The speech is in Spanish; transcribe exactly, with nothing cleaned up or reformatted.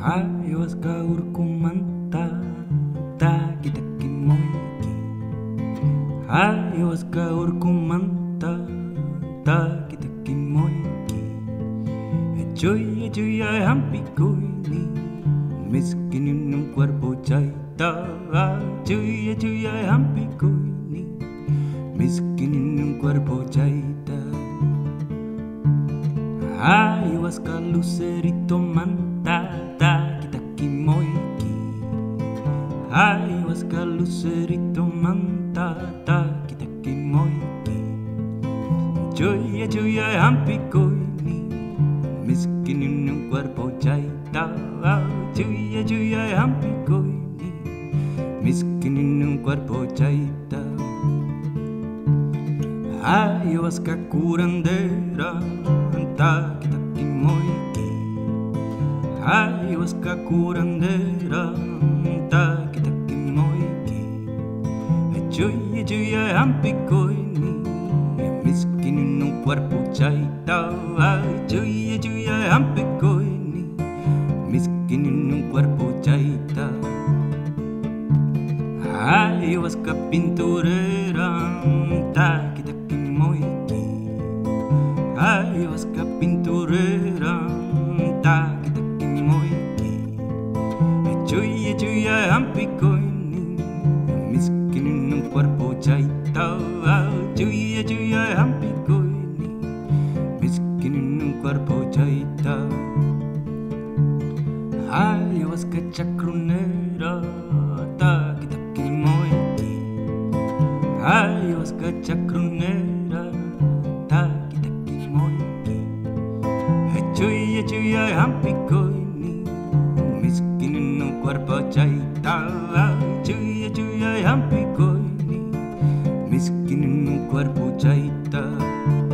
Ayahuasca, Urku, Manta, taki taki moiki. Ayahuasca, Urku, Manta, taki taki moiki. Echoy, echoy, ay hampi koini, miskin en un cuerpo chaita. Echoy, echoy, ay hampi koini, miskin en un cuerpo chaita. Ayahuasca, lucerito, manta, taki taki moiki. Ayahuasca, lucerito, manta, taki taki moiki. Echoy, echoy, ay hampi koini, miskin en un cuerpo chaita. Echoy, echoy, ay hampi koini, miskin en un cuerpo chaita. Ayahuasca, curandera, taki taki moiki. Ayahuasca, curandera, taki taki moiki. Echoy, echoy, ay hampi koini, miskin en un cuerpo chaita. Echoy, echoy, ay hampi koini, miskin en un cuerpo chaita. Ayahuasca, pinturera, taki taki moiki. Ayahuasca, pinturera, taki taki moiki. Echoy, echoy, ay hampi koini, miskin en un cuerpo chaita. Echoy, echoy, ay hampi koini, miskin en un cuerpo chaita. Ayahuasca, chacrunera, taki taki moiki. Ayahuasca, chacrunera, taki taki moiki. Echoy, echoy, ay hampi koini, miskin en un cuerpo chaita. Echoy, echoy, ay hampi koini, miskin en un cuerpo chaita.